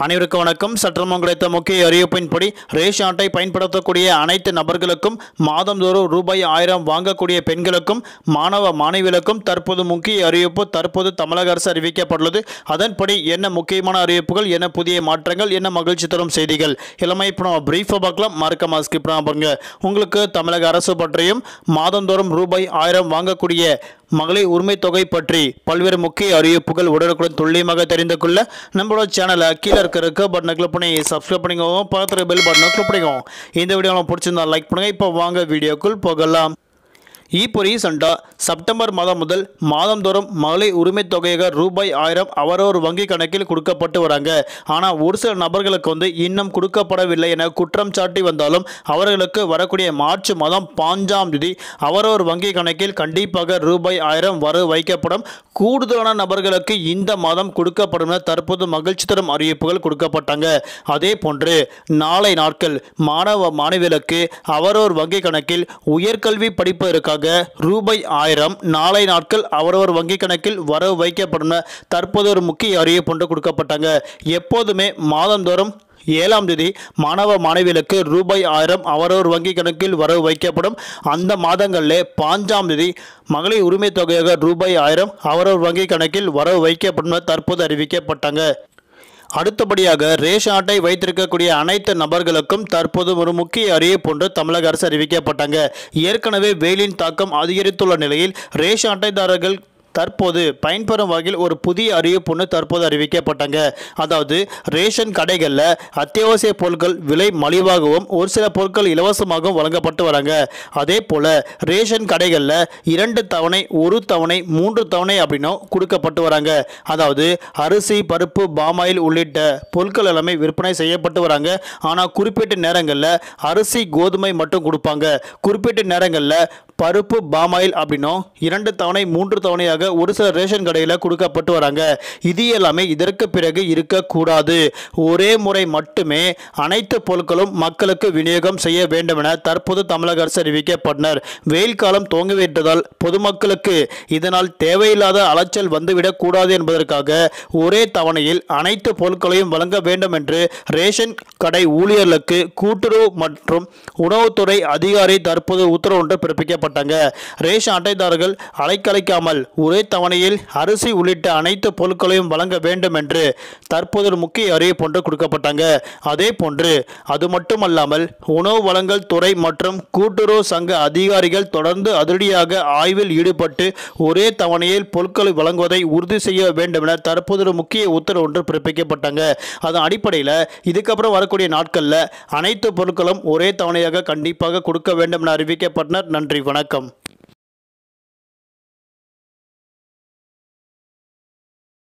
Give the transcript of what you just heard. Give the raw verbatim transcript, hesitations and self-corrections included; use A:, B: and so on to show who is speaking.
A: அனைவருக்கும் வணக்கம். சற்றமும் கிடைத்த முக்கிய அறிவிப்பின்படி ரேஷன் அட்டை பயன்படுத்தக்கூடிய அனைத்து நபர்களுக்கும் மாதந்தோறும் ரூபாய் ஆயிரம் வாங்கக்கூடிய பெண்களுக்கும் மாணவ மாணவிகளுக்கும் தற்போது முக்கிய அறிவிப்பு தற்போது தமிழக அரசு அறிவிக்கப்பட்டுள்ளது. அதன்படி என்ன முக்கியமான அறிவிப்புகள், என்ன புதிய மாற்றங்கள், என்ன மகிழ்ச்சி தரும் செய்திகள் எல்லாமே இப்போ நம்ம பிரீஃபாக பார்க்கலாம். மறக்காம ஸ்கிப் பண்ணாம பாருங்க. உங்களுக்கு தமிழக அரசு பற்றியும் மாதந்தோறும் ரூபாய் ஆயிரம் வாங்கக்கூடிய மகளிர் உரிமை தொகை பற்றி பல்வேறு முக்கிய அறிவிப்புகள் உடனுக்குடன் துல்லியமாக தெரிந்து கொள்ள நம்மளோட சேனலை கீழே இருக்கிற பட்டனை கிளிக் பண்ணி சப்ஸ்கிரைப் பண்ணிக்கோங்க. பக்கத்தில் பெல் பட்டனை கிளிக் பண்ணிக்கோங்க. இந்த வீடியோ உங்களுக்கு பிடிச்சிருந்தா லைக் பண்ணுங்க. இப்போ வாங்க வீடியோக்குள் போகலாம். இப்போ ரீசெண்டாக செப்டம்பர் மாதம் முதல் மாதந்தோறும் மகளிர் உரிமை தொகையாக ரூபாய் ஆயிரம் அவரவர் வங்கி கணக்கில் கொடுக்கப்பட்டு வராங்க. ஆனால் ஒரு சில நபர்களுக்கு வந்து இன்னும் கொடுக்கப்படவில்லை என குற்றம் சாட்டி வந்தாலும் அவர்களுக்கு வரக்கூடிய மார்ச் மாதம் பாஞ்சாம் தேதி அவரவர் வங்கி கணக்கில் கண்டிப்பாக ரூபாய் ஆயிரம் வர வைக்கப்படும். கூடுதலான நபர்களுக்கு இந்த மாதம் கொடுக்கப்படும் என தற்போது மகிழ்ச்சி தரும் அறிவிப்புகள் கொடுக்கப்பட்டாங்க. அதே போன்று நாளை நாட்கள் மாணவ மாணவிகளுக்கு அவரவர் வங்கி கணக்கில் உயர்கல்வி படிப்பதற்காக ரூபாய் ஆயிரம் நாளை நாட்கள் அவரவர் வங்கி கணக்கில் வரவு வைக்கப்படும். தற்போது ஒரு முக்கிய அறிவிப்பு ஒன்று கொடுக்கப்பட்டாங்க. எப்போதுமே மாதந்தோறும் ஏழாம் தேதி மாணவ மாணவிகளுக்கு ரூபாய் ஆயிரம் அவரவர் வங்கி கணக்கில் வரவு வைக்கப்படும். அந்த மாதங்களில் பாஞ்சாம் தேதி மகளிர் உரிமை தொகையாக ரூபாய் ஆயிரம் அவரவர் வங்கி கணக்கில் வரவு வைக்கப்படும் தற்போது அறிவிக்கப்பட்டாங்க. அடுத்தபடியாக ரேஷன் அட்டை வைத்திருக்கக்கூடிய அனைத்து நபர்களுக்கும் தற்போது ஒரு முக்கிய அறிவிப்பு ஒன்று தமிழக அரசு அறிவிக்கப்பட்டாங்க. ஏற்கனவே வெயிலின் தாக்கம் அதிகரித்துள்ள நிலையில் ரேஷன் அட்டைதாரர்கள் தற்போது பயன்பெறும் வகையில் ஒரு புதிய அறிவிப்பு ஒன்று தற்போது அறிவிக்கப்பட்டாங்க. அதாவது ரேஷன் கடைகளில் அத்தியாவசிய பொருட்கள் விலை மலிவாகவும் ஒரு சில பொருட்கள் இலவசமாகவும் வழங்கப்பட்டு வராங்க. அதே போல் ரேஷன் கடைகளில் இரண்டு தவணை, ஒரு தவணை, மூன்று தவணை அப்படின்னும் கொடுக்கப்பட்டு வராங்க. அதாவது அரிசி, பருப்பு, பாமாயில் உள்ளிட்ட பொருட்கள் எல்லாமே விற்பனை செய்யப்பட்டு வராங்க. ஆனால் குறிப்பிட்ட நேரங்களில் அரிசி, கோதுமை மட்டும் கொடுப்பாங்க. குறிப்பிட்ட நேரங்களில் பருப்பு, பாமாயில் அப்படின்னும் இரண்டு தவணை, மூன்று தவணையாக ஒரு சில ரேஷன் கடையில் கொடுக்கப்பட்டு வராங்க. இது எல்லாமே இதற்கு பிறகு இருக்கக்கூடாது. ஒரே முறை மட்டுமே அனைத்து பொருட்களும் மக்களுக்கு விநியோகம் செய்ய வேண்டும் என தற்போது தமிழக அரசு அறிவிக்கப்பட்டனர். வெயில் காலம் துவங்கிவிட்டதால் பொதுமக்களுக்கு இதனால் தேவையில்லாத அலைச்சல் வந்துவிடக் கூடாது என்பதற்காக ஒரே தவணையில் அனைத்து பொருட்களையும் வழங்க வேண்டும் என்று ரேஷன் கடை ஊழியர்களுக்கு கூட்டுறவு மற்றும் உணவுத்துறை அதிகாரி தற்போது உத்தரவு ஒன்று பிறப்பிக்கப்பட்டாங்க. ரேஷன் அட்டைதாரர்கள் அலைக்கழிக்காமல் ஒரே தவணையில் அரிசி உள்ளிட்ட அனைத்து பொருட்களையும் வழங்க வேண்டும் என்று தற்போது ஒரு முக்கிய அறிவிப்பு ஒன்று கொடுக்கப்பட்டாங்க. அதே போன்று அது மட்டுமல்லாமல் உணவு வழங்கல் துறை மற்றும் கூட்டுறவு சங்க அதிகாரிகள் தொடர்ந்து அதிரடியாக ஆய்வில் ஈடுபட்டு ஒரே தவணையில் பொருட்களை வழங்குவதை உறுதி செய்ய வேண்டும் என தற்போது ஒரு முக்கிய உத்தரவு ஒன்று பிறப்பிக்கப்பட்டாங்க. அதன் அடிப்படையில் இதுக்கப்புறம் வரக்கூடிய நாட்களில் அனைத்து பொருட்களும் ஒரே தவணையாக கண்டிப்பாக கொடுக்க வேண்டும் என அறிவிக்கப்பட்டனர். நன்றி, வணக்கம்.